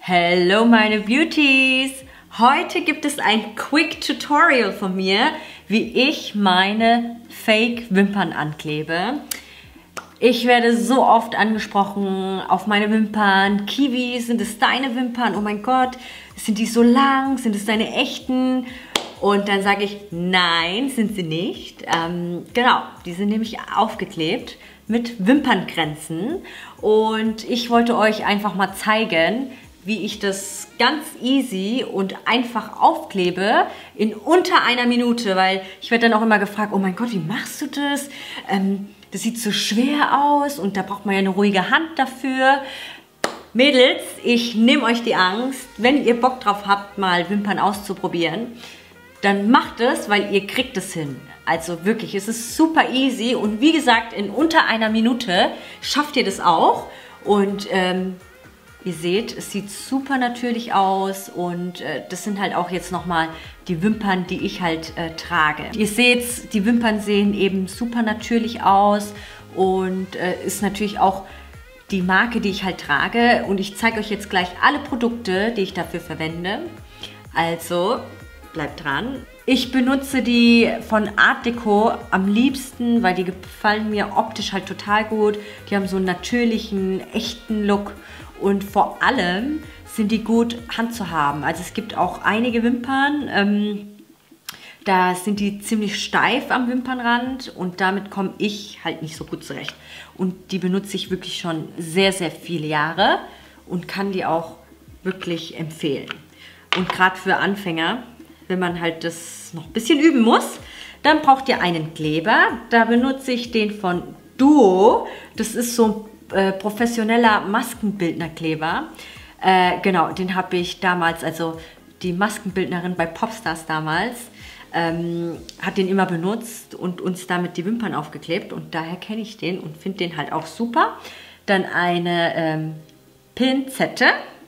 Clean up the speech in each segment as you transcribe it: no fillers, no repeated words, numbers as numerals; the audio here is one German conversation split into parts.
Hello meine Beauties! Heute gibt es ein Quick Tutorial von mir, wie ich meine Fake Wimpern anklebe. Ich werde so oft angesprochen auf meine Wimpern. Kiwi, sind es deine Wimpern? Oh mein Gott, sind die so lang? Sind es deine echten? Und dann sage ich, nein, sind sie nicht. Genau, die sind nämlich aufgeklebt mit Wimpernkränzen. Und ich wollte euch einfach mal zeigen, wie ich das ganz easy und einfach aufklebe in unter einer Minute, weil ich werde dann auch immer gefragt, oh mein Gott, wie machst du das? Das sieht so schwer aus und da braucht man ja eine ruhige Hand dafür. Mädels, ich nehme euch die Angst, wenn ihr Bock drauf habt, mal Wimpern auszuprobieren, dann macht es, weil ihr kriegt es hin. Also wirklich, es ist super easy und wie gesagt, in unter einer Minute schafft ihr das auch und ihr seht, es sieht super natürlich aus und das sind halt auch jetzt nochmal die Wimpern, die ich halt trage. Ihr seht, die Wimpern sehen eben super natürlich aus und ist natürlich auch die Marke, die ich halt trage. Und ich zeige euch jetzt gleich alle Produkte, die ich dafür verwende. Also, bleibt dran. Ich benutze die von Art Deco am liebsten, weil die gefallen mir optisch halt total gut. Die haben so einen natürlichen, echten Look. Und vor allem sind die gut handzuhaben. Also es gibt auch einige Wimpern, da sind die ziemlich steif am Wimpernrand und damit komme ich halt nicht so gut zurecht. Und die benutze ich wirklich schon sehr, sehr viele Jahre und kann die auch wirklich empfehlen. Und gerade für Anfänger, wenn man halt das noch ein bisschen üben muss, dann braucht ihr einen Kleber. Da benutze ich den von Duo. Das ist so professioneller Maskenbildnerkleber. Genau, den habe ich damals, also die Maskenbildnerin bei Popstars damals, hat den immer benutzt und uns damit die Wimpern aufgeklebt und daher kenne ich den und finde den halt auch super. Dann eine Pinzette.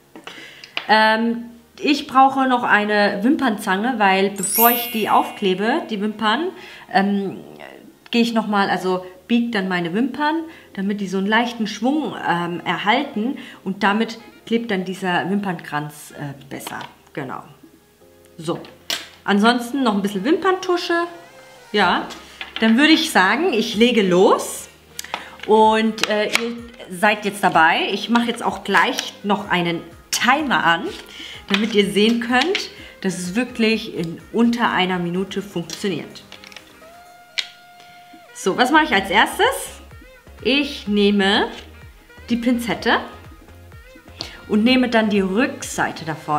Ich brauche noch eine Wimpernzange, weil bevor ich die aufklebe, die Wimpern, gehe ich nochmal, also biege dann meine Wimpern, damit die so einen leichten Schwung erhalten und damit klebt dann dieser Wimpernkranz besser. Genau. So. Ansonsten noch ein bisschen Wimperntusche. Ja. Dann würde ich sagen, ich lege los und ihr seid jetzt dabei. Ich mache jetzt auch gleich noch einen Timer an, damit ihr sehen könnt, dass es wirklich in unter einer Minute funktioniert. So, was mache ich als erstes? Ich nehme die Pinzette und nehme dann die Rückseite davon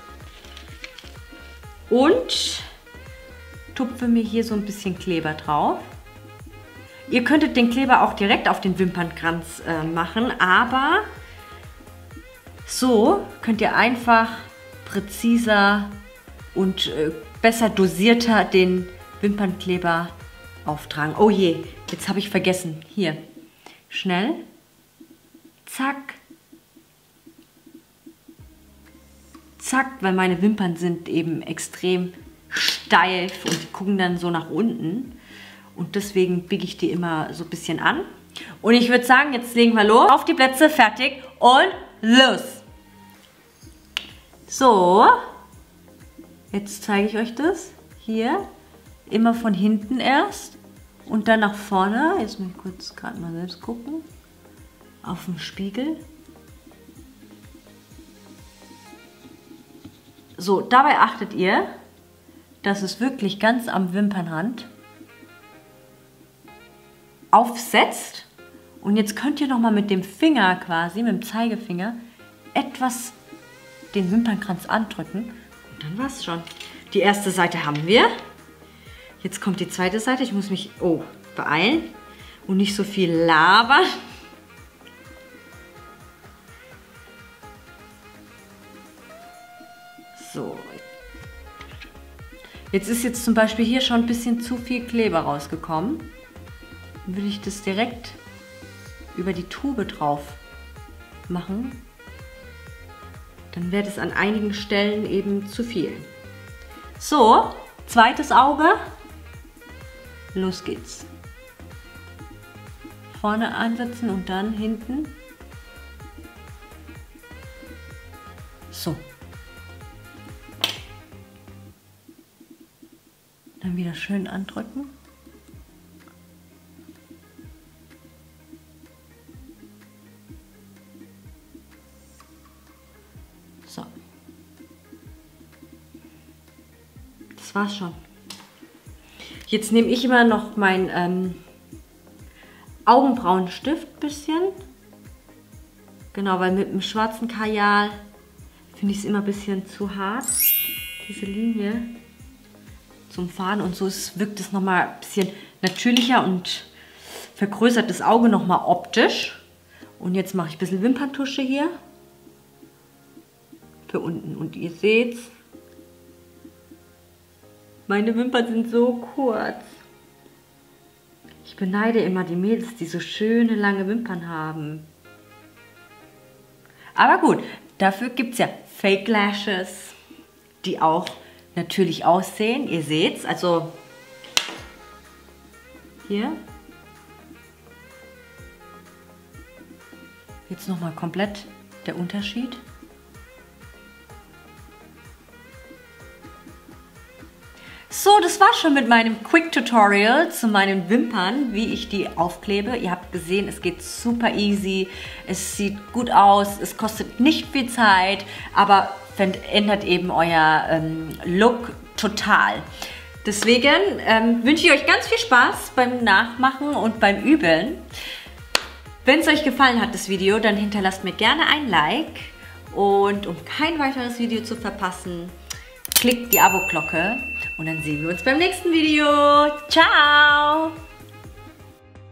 und tupfe mir hier so ein bisschen Kleber drauf. Ihr könntet den Kleber auch direkt auf den Wimpernkranz machen, aber so könnt ihr einfach präziser und besser dosierter den Wimpernkleber auftragen. Oh je, jetzt habe ich vergessen. Hier, schnell. Zack. Zack, weil meine Wimpern sind eben extrem steif und gucken dann so nach unten. Und deswegen biege ich die immer so ein bisschen an. Und ich würde sagen, jetzt legen wir los. Auf die Plätze, fertig und los. So, jetzt zeige ich euch das. Hier, immer von hinten erst und dann nach vorne. Jetzt muss ich kurz gerade mal selbst gucken. Auf dem Spiegel. So, dabei achtet ihr, dass es wirklich ganz am Wimpernrand aufsetzt. Und jetzt könnt ihr nochmal mit dem Finger quasi, mit dem Zeigefinger, etwas den Wimpernkranz andrücken. Und dann war es schon. Die erste Seite haben wir. Jetzt kommt die zweite Seite. Ich muss mich beeilen und nicht so viel labern. So. Jetzt ist zum Beispiel hier schon ein bisschen zu viel Kleber rausgekommen. Dann würde ich das direkt über die Tube drauf machen. Dann wird es an einigen Stellen eben zu viel. So, zweites Auge. Los geht's. Vorne ansetzen und dann hinten. So. Dann wieder schön andrücken. So. Das war's schon. Jetzt nehme ich immer noch meinen Augenbrauenstift bisschen. Genau, weil mit dem schwarzen Kajal finde ich es immer ein bisschen zu hart, diese Linie zum Fahren. Und so wirkt es nochmal ein bisschen natürlicher und vergrößert das Auge nochmal optisch. Und jetzt mache ich ein bisschen Wimperntusche hier. Für unten. Und ihr seht's, meine Wimpern sind so kurz. Ich beneide immer die Mädels, die so schöne lange Wimpern haben. Aber gut, dafür gibt es ja Fake Lashes, die auch natürlich aussehen. Ihr seht's, also hier. Jetzt nochmal komplett der Unterschied. So, das war schon mit meinem Quick-Tutorial zu meinen Wimpern, wie ich die aufklebe. Ihr habt gesehen, es geht super easy, es sieht gut aus, es kostet nicht viel Zeit, aber verändert eben euer Look total. Deswegen wünsche ich euch ganz viel Spaß beim Nachmachen und beim Üben. Wenn es euch gefallen hat, das Video, dann hinterlasst mir gerne ein Like. Und um kein weiteres Video zu verpassen, klickt die Abo-Glocke und dann sehen wir uns beim nächsten Video. Ciao!